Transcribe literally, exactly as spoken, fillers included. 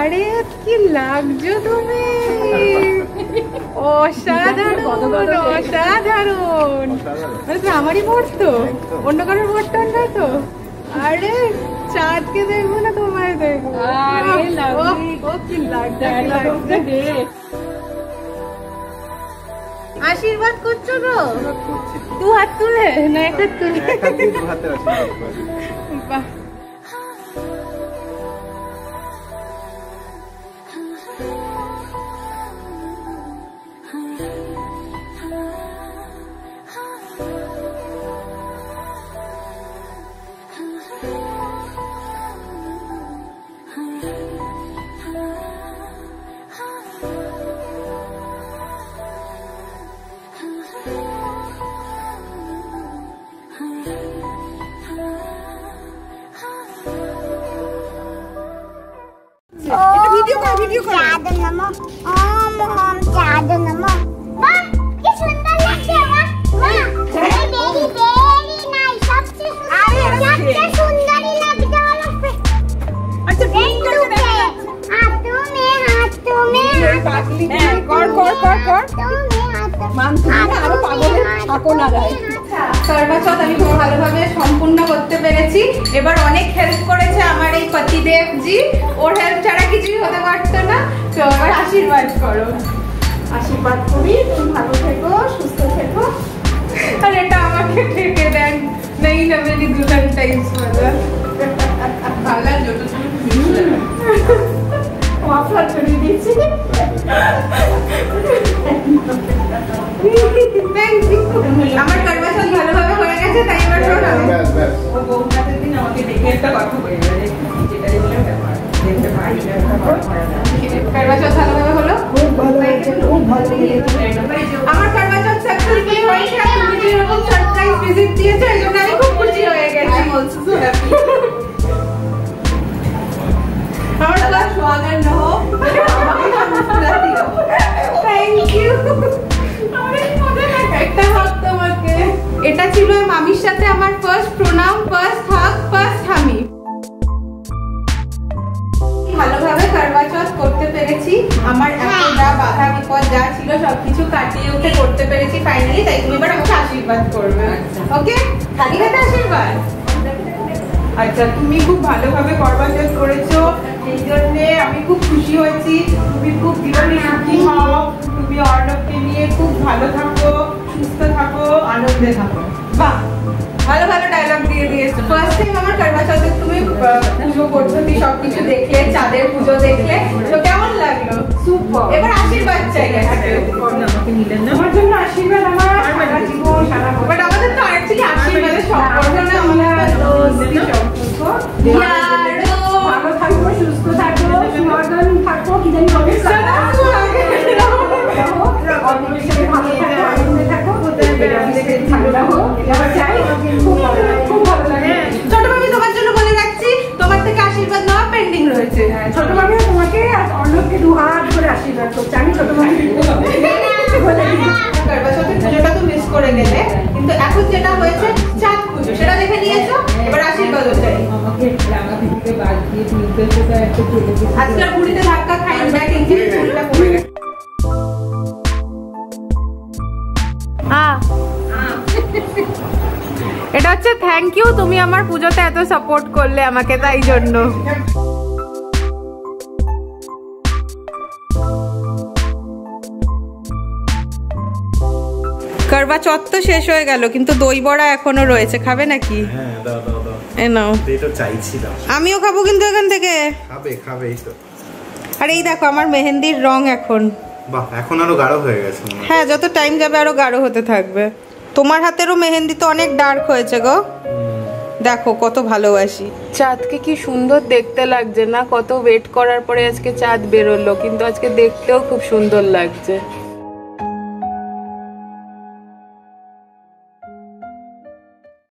আরে কি লাগছো তুমি, অসাধারণ অসাধারণ। মানে তো আমারই ভোট তো, অন্য কারোর ভোটটা নয় তো। আরে চাঁদকে দেখবো না তোমায় দেখবো। আশীর্বাদ করছো গো, দু হাত তুলে না এক হাত তুলে? বাহ, ভিডিও কর ভিডিও কর। চাঁদ নামো ওম ওম চাঁদ নামো। বাহ কি সুন্দর লাগছে মা, মা ভেরি ভেরি নাইস। সবচেয়ে সবচেয়ে সুন্দরই লাগছে হলো। আচ্ছা পিন করকে দেখা যাচ্ছে। হাতু মে হাতু মে পাগলি কর কর কর কর। তুমি হাত মান তুমি আরো পাগলে থাকো না গায়। করবা চৌথ আমি খুব ভালোভাবে সম্পূর্ণ করতে পেরেছি। এবার অনেক হেল্প করেছে আমার এই পতিদেব জি, ওর হেল্প ছাড়া কিছুই হতে পারতো না। তো এবার আশীর্বাদ করো। আশীর্বাদ করি তুমি ভালো থেকো, সুস্থ থেকো। আর এটা আমাকে ঠেকে দেন, নেই না মেরি দুলহন টাইপস वाला। ভালো লাগলো তো তুমি? মাফলার করে দিয়েছি। আমার করবা চৌথ ভালোভাবে হয়ে গেছে, তাই এবার শোনো। ও বউটাদের দিন আমাকে দেখে একটা কথা বলে গেছে, যেটা বলে ব্যাপার দেখতে পাই না। করবা চৌথ ভালোভাবে হলো, খুব ভালো হয়েছে, খুব ভালো লেগেছে। আমার করবা চৌথ সাকসেসফুলি হয়েছে। তুমি যে এরকম সারপ্রাইজ ভিজিট দিয়েছো এই জন্য আমি খুব খুশি হয়ে গেছি। আমি অলসো সো হ্যাপি। আমার ক্লাস স্বাগত না হো, থ্যাংক ইউ। একটা হাত তোমাকে। এটা ছিল মামির সাথে আমার ফার্স্ট প্রণাম, ফার্স্ট হাগ, ফার্স্ট হামি। ভালোভাবে করবা চৌথ করতে পেরেছি। আমার এত যা বাধা বিপদ যা ছিল সবকিছু কাটিয়ে উঠে করতে পেরেছি ফাইনালি। তাই তুমি এবার আমাকে আশীর্বাদ করবে, ওকে? খালি হাতে আশীর্বাদ। আচ্ছা, তুমি খুব ভালোভাবে করবা চৌথ করেছো, এই জন্য আমি খুব খুশি হয়েছি। তুমি খুব জীবনে সুখী হও, তুমি অর্ণবকে নিয়ে খুব ভালো থাকো, সুস্থ থাকো, আনন্দে থাকো। বাহ, ভালো ভালো ডায়লগ দিয়ে দিয়েছো। ফার্স্ট টাইম আমার করবা চৌথে তুমি পুজো পদ্ধতি সবকিছু দেখলে, চাঁদের পুজো দেখলে, তো কেমন লাগলো? সুপার। এবার আশীর্বাদ চাই। আমাকে নিলেন না আমার জন্য আশীর্বাদ, আমার সারা জীবন সারা। বাট আমাদের তো অ্যাকচুয়ালি আশীর্বাদের সম্পর্ক না, আমাদের দোস্তি সম্পর্ক। ভালো থাকবো, সুস্থ থাকবো, সুমগন থাকবো, কি জানি হবে ছোট মামি তোমার জন্য বলে রাখছি, তোমার থেকে আশীর্বাদ নেওয়া পেন্ডিং রয়েছে। ছোট মামি তোমাকে আর অর্ণবকে দু হাত ধরে আশীর্বাদ করছে। আমি ছোট মামি পুজোটা তো মিস করে গেলে, কিন্তু এখন যেটা হয়েছে চাঁদ পুজো সেটা দেখে নিয়েছো, এবার আশীর্বাদ চাই। আজকাল পুরীতে ধাক্কা খাই না, কিন্তু পুরীটা পড়ে গেছে। এটা হচ্ছে থ্যাংক ইউ, তুমি আমার পুজোতে এত সাপোর্ট করলে আমাকে, তাই জন্য। করবা চৌথ তো শেষ হয়ে গেল, কিন্তু দই বড়া এখনো রয়েছে, খাবে নাকি? হ্যাঁ দাও দাও দাও। এ নাও। এটা চাইছিলাম। আমিও খাবো কিন্তু এখান থেকে। খাবে খাবে এই তো। আর এই দেখো আমার মেহেন্দির রং এখন। বাহ, এখন আরো গাঢ় হয়ে গেছে। হ্যাঁ, যত টাইম যাবে আরো গাঢ় হতে থাকবে। তোমার হাতেরও মেহেন্দি তো অনেক ডার্ক হয়েছে গো। দেখো কত ভালোবাসি। চাঁদকে কি সুন্দর দেখতে লাগছে না? কত ওয়েট করার পরে আজকে চাঁদ বেরোলো, কিন্তু আজকে দেখতেও খুব সুন্দর লাগছে।